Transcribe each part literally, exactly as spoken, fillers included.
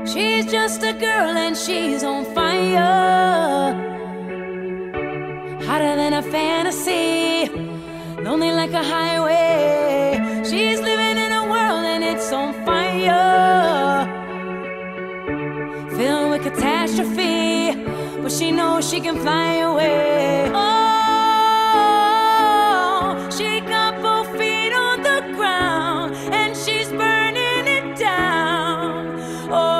She's just a girl and she's on fire, hotter than a fantasy, lonely like a highway. She's living in a world and it's on fire, filled with catastrophe, but she knows she can fly away. Oh, she got both feet on the ground and she's burning it down. Oh,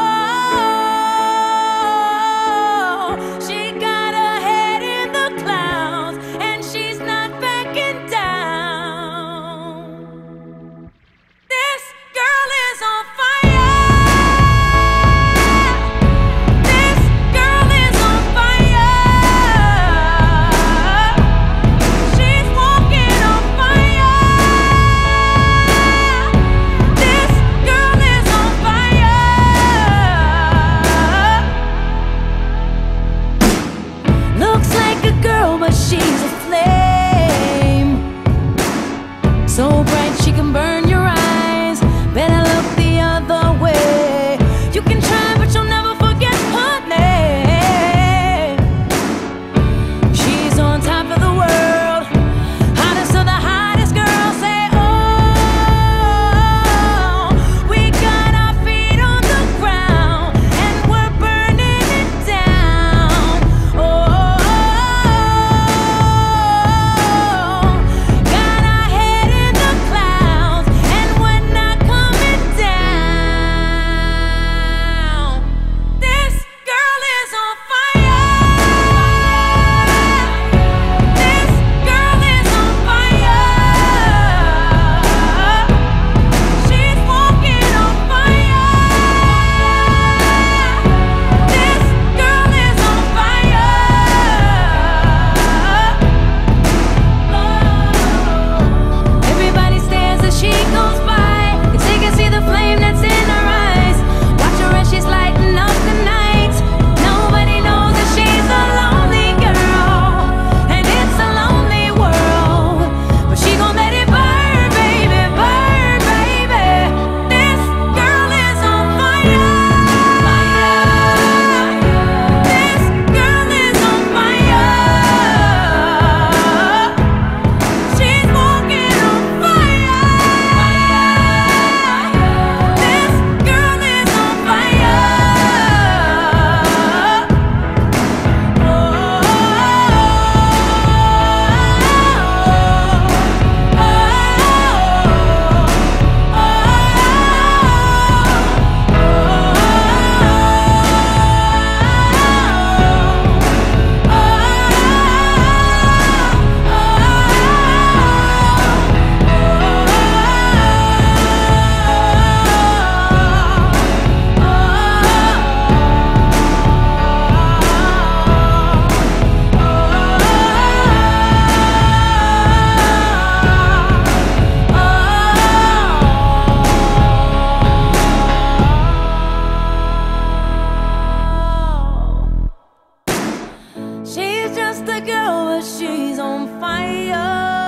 but she's a flame, so bright she can burn your eyes. Better look the other way. You can try, but you'll never forget her name. She's on top of the world, hottest of the hottest girls. Say, oh, we got our feet on the ground and we're burning it down. Oh, she's just a girl, but she's on fire.